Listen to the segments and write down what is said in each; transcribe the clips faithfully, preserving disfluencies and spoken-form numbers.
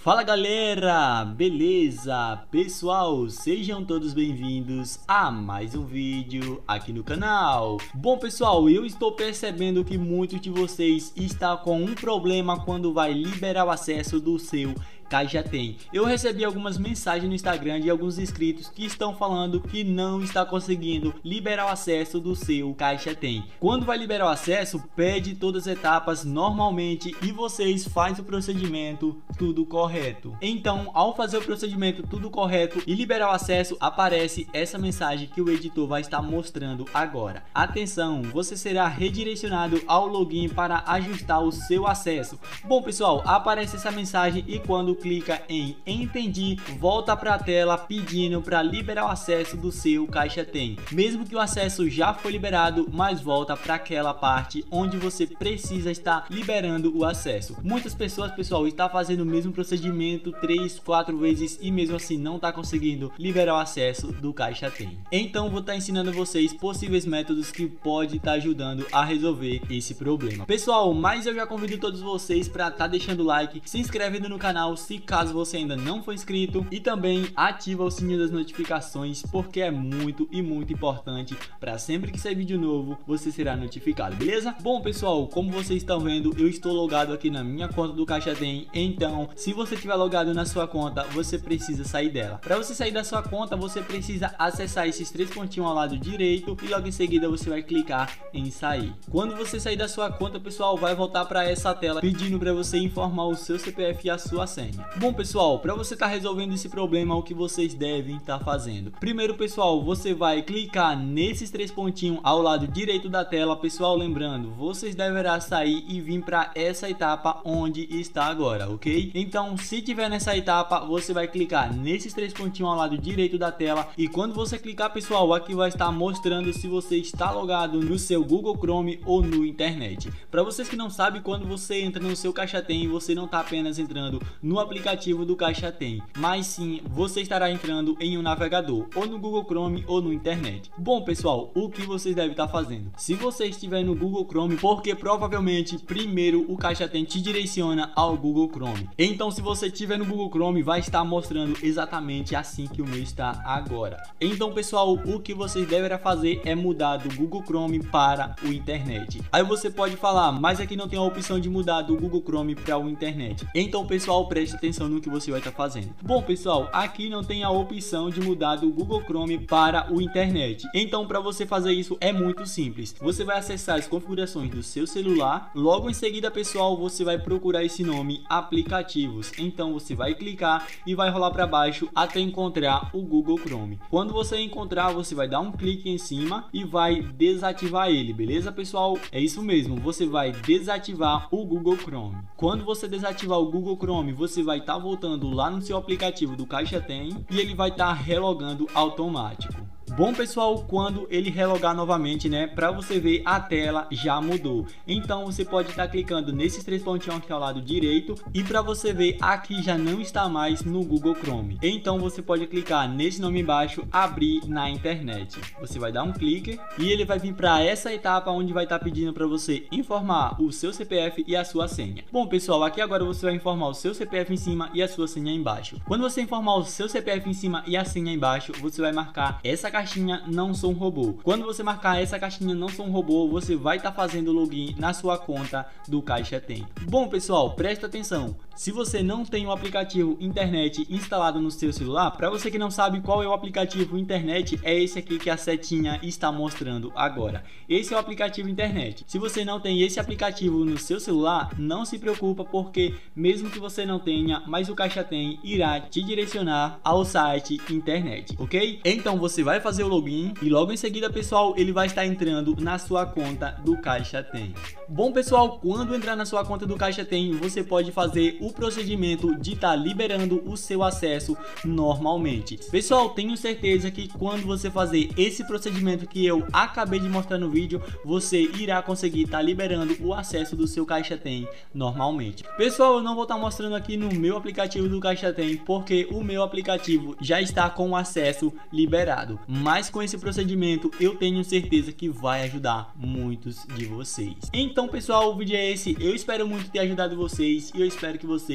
Fala galera, beleza? Pessoal, sejam todos bem-vindos a mais um vídeo aqui no canal. Bom pessoal, eu estou percebendo que muitos de vocês estão com um problema quando vai liberar o acesso do seu Caixa Tem. Eu recebi algumas mensagens no Instagram de alguns inscritos que estão falando que não está conseguindo liberar o acesso do seu Caixa Tem. Quando vai liberar o acesso, pede todas as etapas normalmente e vocês fazem o procedimento tudo correto. Então, ao fazer o procedimento tudo correto e liberar o acesso, aparece essa mensagem que o editor vai estar mostrando agora. Atenção, você será redirecionado ao login para ajustar o seu acesso. Bom pessoal, aparece essa mensagem e quando clica em entendi, volta para a tela pedindo para liberar o acesso do seu Caixa Tem. Mesmo que o acesso já foi liberado, mas volta para aquela parte onde você precisa estar liberando o acesso. Muitas pessoas, pessoal, estão fazendo o mesmo procedimento três, quatro vezes e mesmo assim não está conseguindo liberar o acesso do Caixa Tem. Então vou estar ensinando vocês possíveis métodos que pode estar ajudando a resolver esse problema. Pessoal, mas eu já convido todos vocês para estar deixando o like, se inscrevendo no canal se caso você ainda não for inscrito e também ativa o sininho das notificações porque é muito e muito importante para sempre que sair vídeo novo você será notificado, beleza? Bom pessoal, como vocês estão vendo, eu estou logado aqui na minha conta do Caixa Tem, então se você estiver logado na sua conta, você precisa sair dela. Para você sair da sua conta, você precisa acessar esses três pontinhos ao lado direito e logo em seguida você vai clicar em sair. Quando você sair da sua conta, pessoal, vai voltar para essa tela pedindo para você informar o seu C P F e a sua senha. Bom pessoal, para você estar tá resolvendo esse problema, o que vocês devem estar tá fazendo? Primeiro pessoal, você vai clicar nesses três pontinhos ao lado direito da tela. Pessoal, lembrando, vocês deverão sair e vir para essa etapa onde está agora, ok? Então se tiver nessa etapa, você vai clicar nesses três pontinhos ao lado direito da tela e quando você clicar, pessoal, aqui vai estar mostrando se você está logado no seu Google Chrome ou no internet. Para vocês que não sabem, quando você entra no seu Caixa Tem, você não está apenas entrando no aplicativo do Caixa Tem, mas sim você estará entrando em um navegador ou no Google Chrome ou no internet. Bom pessoal, o que vocês devem estar fazendo? Se você estiver no Google Chrome, porque provavelmente primeiro o Caixa Tem te direciona ao Google Chrome. Então se você estiver no Google Chrome, vai estar mostrando exatamente assim que o meu está agora. Então pessoal, o que vocês deverão fazer é mudar do Google Chrome para o internet. Aí você pode falar, mas aqui não tem a opção de mudar do Google Chrome para o internet. Então pessoal, preste atenção no que você vai estar fazendo. Bom pessoal, aqui não tem a opção de mudar do Google Chrome para o internet. Então para você fazer isso é muito simples. Você vai acessar as configurações do seu celular. Logo em seguida, pessoal, você vai procurar esse nome aplicativos. Então você vai clicar e vai rolar para baixo até encontrar o Google Chrome. Quando você encontrar, você vai dar um clique em cima e vai desativar ele, beleza pessoal? É isso mesmo, você vai desativar o Google Chrome. Quando você desativar o Google Chrome, você vai estar voltando lá no seu aplicativo do Caixa Tem e ele vai estar relogando automático. Bom pessoal, quando ele relogar novamente, né, para você ver a tela já mudou. Então você pode estar clicando nesses três pontinhos aqui ao lado direito e para você ver aqui já não está mais no Google Chrome. Então você pode clicar nesse nome embaixo, abrir na internet. Você vai dar um clique e ele vai vir para essa etapa onde vai estar pedindo para você informar o seu C P F e a sua senha. Bom pessoal, aqui agora você vai informar o seu C P F em cima e a sua senha embaixo. Quando você informar o seu C P F em cima e a senha embaixo, você vai marcar essa caixinha não sou um robô. Quando você marcar essa caixinha não sou um robô, você vai estar tá fazendo login na sua conta do Caixa Tem. Bom pessoal, presta atenção. Se você não tem o aplicativo internet instalado no seu celular, para você que não sabe qual é o aplicativo internet, é esse aqui que a setinha está mostrando agora. Esse é o aplicativo internet. Se você não tem esse aplicativo no seu celular, não se preocupa, porque mesmo que você não tenha, mas o Caixa Tem irá te direcionar ao site internet, ok? Então você vai fazer o login e logo em seguida, pessoal, ele vai estar entrando na sua conta do Caixa Tem. Bom pessoal, quando entrar na sua conta do Caixa Tem, você pode fazer o procedimento de estar tá liberando o seu acesso normalmente. Pessoal, tenho certeza que quando você fazer esse procedimento que eu acabei de mostrar no vídeo, você irá conseguir estar tá liberando o acesso do seu Caixa Tem normalmente. Pessoal, eu não vou estar tá mostrando aqui no meu aplicativo do Caixa Tem, porque o meu aplicativo já está com o acesso liberado. Mas com esse procedimento eu tenho certeza que vai ajudar muitos de vocês. Então pessoal, o vídeo é esse. Eu espero muito ter ajudado vocês e eu espero que vocês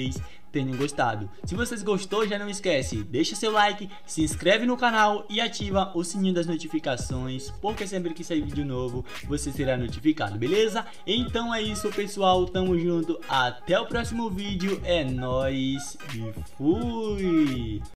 tenham gostado. Se vocês gostou, já não esquece, deixa seu like, se inscreve no canal e ativa o sininho das notificações, porque sempre que sair vídeo novo, você será notificado, beleza? Então é isso, pessoal, tamo junto, até o próximo vídeo, é nóis e fui!